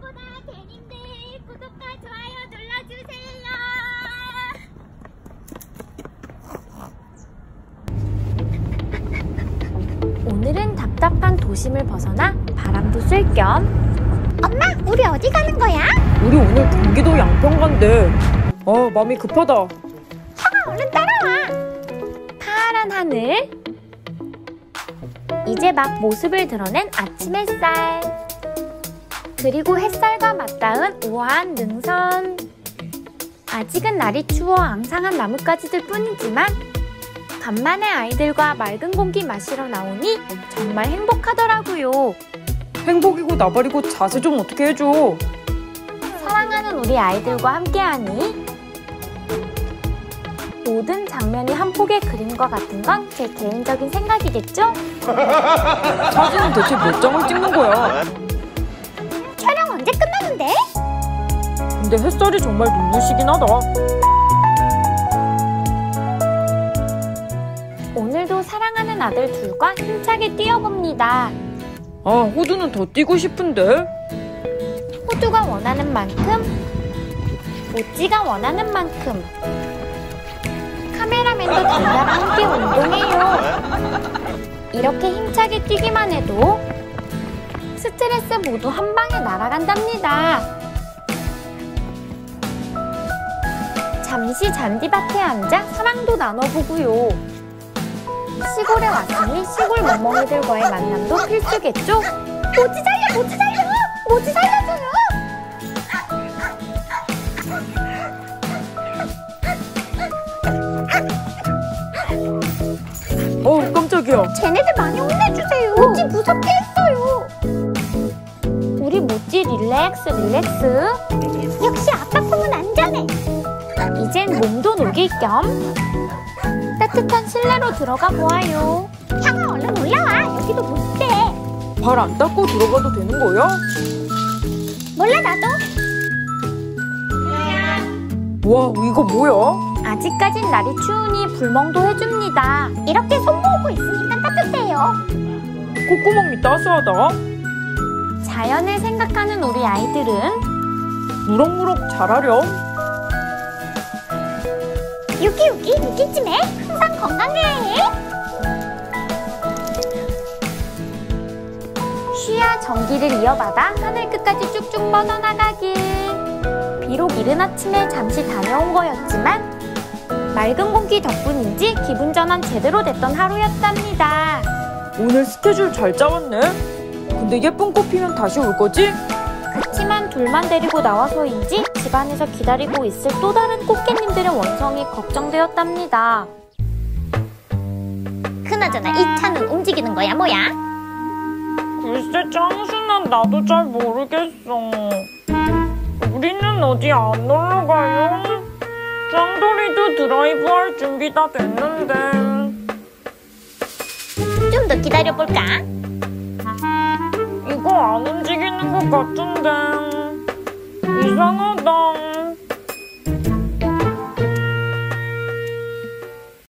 무엇보다 대님들 구독과 좋아요 눌러주세요. 오늘은 답답한 도심을 벗어나 바람도 쐴 겸. 엄마, 우리 어디 가는 거야? 우리 오늘 경기도 양평 간대. 마음이 급하다. 형아, 얼른 따라와. 파란 하늘, 이제 막 모습을 드러낸 아침 햇살, 그리고 햇살과 맞닿은 우아한 능선. 아직은 날이 추워 앙상한 나뭇가지들 뿐이지만 간만에 아이들과 맑은 공기 마시러 나오니 정말 행복하더라고요. 행복이고 나발이고 자세 좀 어떻게 해줘. 사랑하는 우리 아이들과 함께하니 모든 장면이 한 폭의 그림과 같은 건 제 개인적인 생각이겠죠? 사진은 대체 몇 장을 찍는 거야? 촬영 언제 끝나는데? 근데 햇살이 정말 눈부시긴 하다. 오늘도 사랑하는 아들 둘과 힘차게 뛰어봅니다. 호두는 더 뛰고 싶은데? 호두가 원하는 만큼, 모찌가 원하는 만큼. 카메라맨도 달려랑 함께 운동해요. 이렇게 힘차게 뛰기만 해도 스트레스 모두 한 방에 날아간답니다. 잠시 잔디밭에 앉아 사랑도 나눠보고요. 시골에 왔으니 시골 멍멍이들과의 만남도 필수겠죠? 모찌 살려, 모찌 살려! 모찌 살려줘요! 깜짝이야. 쟤네들 많이 혼내주세요. 모찌 무섭게 했어요. 우리 모찌 릴렉스. 역시 아빠 품은 안전해. 이젠 몸도 녹일 겸 따뜻한 실내로 들어가 보아요. 형아, 얼른 올라와. 여기도 못돼. 발 안 닦고 들어가도 되는 거야? 몰라, 나도. 와, 이거 뭐야? 아직까진 날이 추우니 불멍도 해줍니다. 이렇게 손 모으고 있으니까 따뜻해요. 콧구멍이 따스하다. 자연을 생각하는 우리 아이들은 무럭무럭 자라렴. 유기찜해. 항상 건강해야 해. 쉬야 전기를 이어받아 하늘 끝까지 쭉쭉 뻗어나가길. 비록 이른 아침에 잠시 다녀온 거였지만 맑은 공기 덕분인지 기분 전환 제대로 됐던 하루였답니다. 오늘 스케줄 잘 짜왔네. 근데 예쁜 꽃 피면 다시 올 거지? 그치만 둘만 데리고 나와서인지 집안에서 기다리고 있을 또 다른 꽃게님들의 원성이 걱정되었답니다. 그나저나 이 차는 움직이는 거야, 뭐야? 글쎄, 짱순아, 나도 잘 모르겠어. 우리는 어디 안 놀러 가요? 짱돌이도 드라이브 할 준비 다 됐는데. 좀 더 기다려볼까? 이거 안 움직이는 것 같은데. 이상하다.